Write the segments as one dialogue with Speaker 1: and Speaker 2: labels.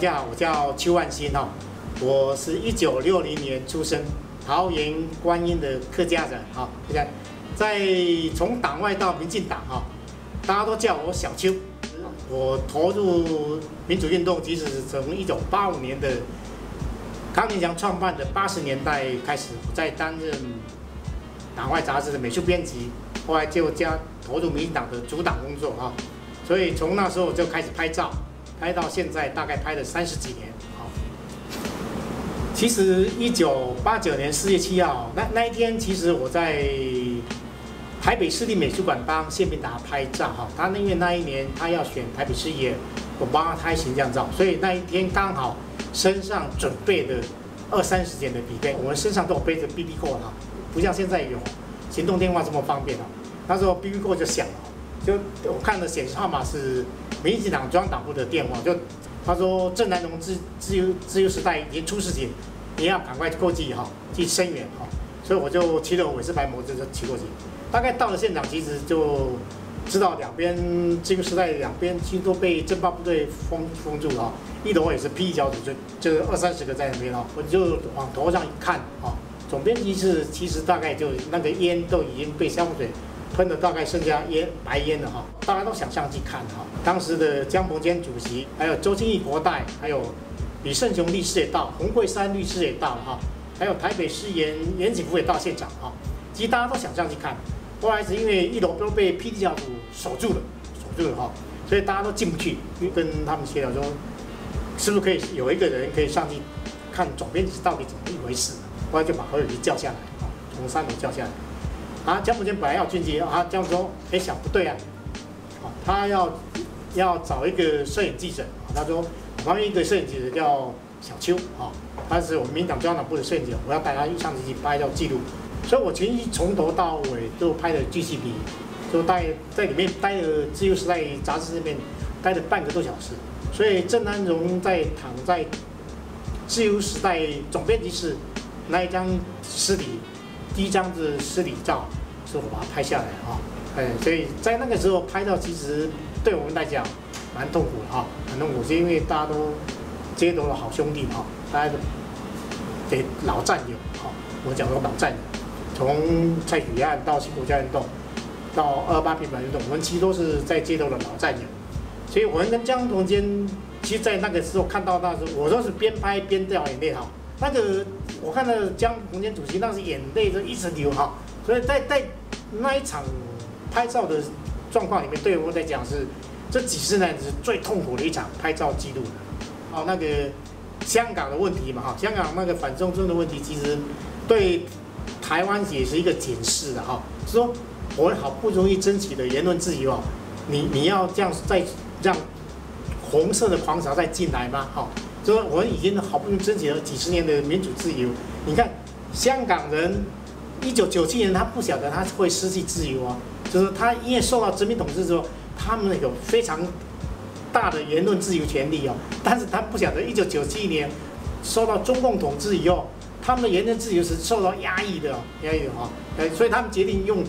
Speaker 1: 家好，我叫邱万新哈，我是1960年出生，桃园观音的客家人哈。在从党外到民进党哈，大家都叫我小邱。我投入民主运动，其实是从1985年的康宁祥创办的80年代开始，我在担任党外杂志的美术编辑，后来就投入民进党的主党工作哈。所以从那时候就开始拍照，拍到现在大概拍了30几年。好，其实1989年4月7号那一天，其实我在台北市立美术馆帮谢明达拍照哈。他因为那一年他要选台北市议员，我帮他拍形象照，所以那一天刚好身上准备的20-30件的笔电，我们身上都有背着 BB 扣哈，不像现在有行动电话这么方便了。那时候 BB 扣就响了。就我看的显示号码是民进党中央党部的电话，就他说郑南榕自由时代已经出事情，你要赶快过去哈，去声援哈，所以我就骑着韦斯牌摩托车骑过去。大概到了现场，其实就知道两边自由时代两边其实都被政法部队封住了，一楼也是霹雳小组，就20-30个在那边哦，我就往头上一看啊，总编辑室其实大概就那个烟都已经被消防水喷的大概剩下白烟了哈，大家都想上去看哈。当时的江鹏坚主席，还有周清义国代，还有李胜雄律师也到，洪桂山律师也到了哈，还有台北市议严景福也到现场哈。其实大家都想上去看，后来是因为一楼都被霹雳小组守住了哈，所以大家都进不去，跟他们协调说，是不是可以有一个人可以上去看总编辑到底怎么一回事？后来就把何友仪叫下来啊，从3楼叫下来。啊，江鹏坚本来要进去啊，江说，想不对啊，他要找一个摄影记者，他说我旁边一个摄影记者叫小邱啊，他是我们民党中央党部的摄影记者，我要带他上去拍照记录，所以我全程从头到尾都拍的巨细靡遗，就在里面待了《自由时代》杂志那边待了半个多小时，所以郑南榕躺在《自由时代》总编辑室那一张尸体。第一张是尸体照，是我把它拍下来哈，所以在那个时候拍照，其实对我们来讲蛮痛苦的哈，很痛苦，是因为大家都街头的好兄弟哈，大家都得老战友哈，我讲说老战友，从蔡许案到新国家运动，到228平反运动，我们其实都是在街头的老战友，所以我们跟江鹏坚，其实在那个时候看到那时候，我都是边拍边掉眼泪哈。那个我看到江鹏坚主席那是眼泪就一直流哈，所以在那一场拍照的状况里面，对我来讲是这几十年是最痛苦的一场拍照记录了。哦，那个香港的问题嘛哈，香港那个反送中的问题，其实对台湾也是一个检视的哈，是说我们好不容易争取的言论自由啊，你要这样再让红色的狂潮再进来吗？哈。就是我们已经好不容易争取了几十年的民主自由，你看香港人1997年他不晓得他会失去自由啊，就是他因为受到殖民统治之后，他们有非常大的言论自由权利哦，但是他不晓得1997年受到中共统治以后，他们的言论自由是受到压抑的哈，所以他们决定用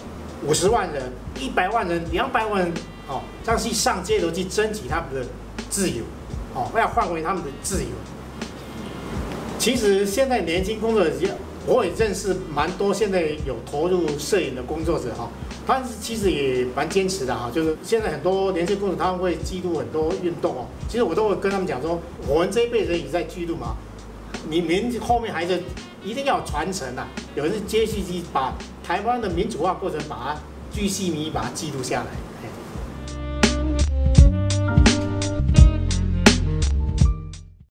Speaker 1: 50万人、100万人、200万人，哦，这样去上街头去争取他们的自由。哦，要换回他们的自由。其实现在年轻工作者，我也认识蛮多现在有投入摄影的工作者哈，他其实也蛮坚持的哈。就是现在很多年轻工作者，他们会记录很多运动哦。其实我都会跟他们讲说，我们这一辈人也在记录嘛，你们后面还是一定要传承啊，有人接续去把台湾的民主化过程，把它巨细靡遗把它记录下来。